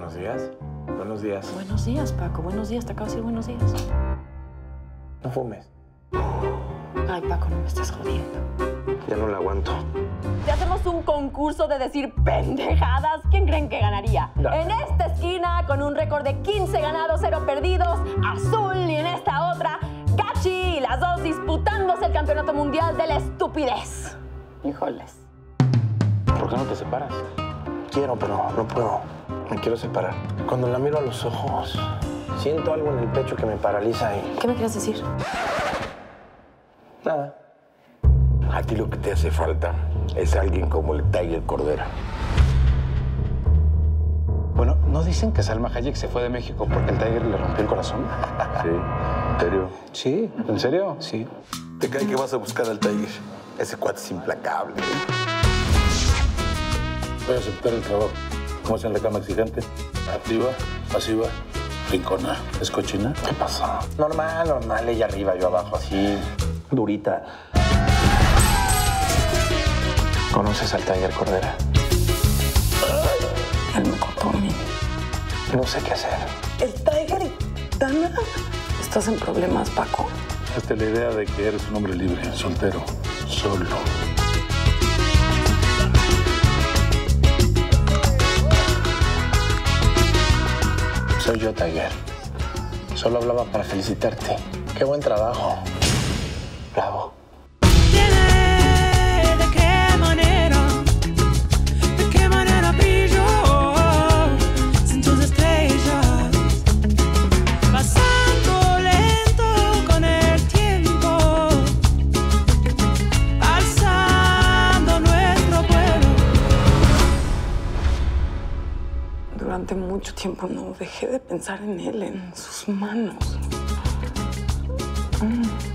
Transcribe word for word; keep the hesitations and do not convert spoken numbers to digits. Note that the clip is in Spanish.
Buenos días. Buenos días. Buenos días, Paco. Buenos días. Te acabo de decir buenos días. No fumes. Ay, Paco, no me estés jodiendo. Ya no la aguanto. Si hacemos un concurso de decir pendejadas, ¿quién creen que ganaría? No. En esta esquina, con un récord de quince ganados, cero perdidos, Azul, y en esta otra, Gachi, y las dos disputándose el campeonato mundial de la estupidez. Híjoles. ¿Por qué no te separas? Quiero, pero no puedo. Me quiero separar. Cuando la miro a los ojos, siento algo en el pecho que me paraliza y... ¿Qué me quieres decir? Nada. A ti lo que te hace falta es alguien como el Tiger Cordera. Bueno, ¿no dicen que Salma Hayek se fue de México porque el Tiger le rompió el corazón? Sí, ¿en serio? Sí, ¿en serio? Sí. ¿Te cae que vas a buscar al Tiger? Ese cuate es implacable. Voy a aceptar el trabajo. ¿Cómo es en la cama exigente? Activa, pasiva, rincona. ¿Es cochina? ¿Qué pasó? Normal, normal. Ella arriba, yo abajo, así, durita. ¿Conoces al Tiger Cordera? Él me cortó a mí. No sé qué hacer. ¿El Tiger y Dana? ¿Estás en problemas, Paco? Hazte la idea de que eres un hombre libre, soltero, solo. Soy yo, Tiger. Solo hablaba para felicitarte. Qué buen trabajo. Bravo. ¿De qué manera? ¿De qué manera brillo sin tus estrellas? Pasando lento con el tiempo, alzando nuestro vuelo. Durante mucho tiempo no dejé de pensar en él, en sus manos. Mm.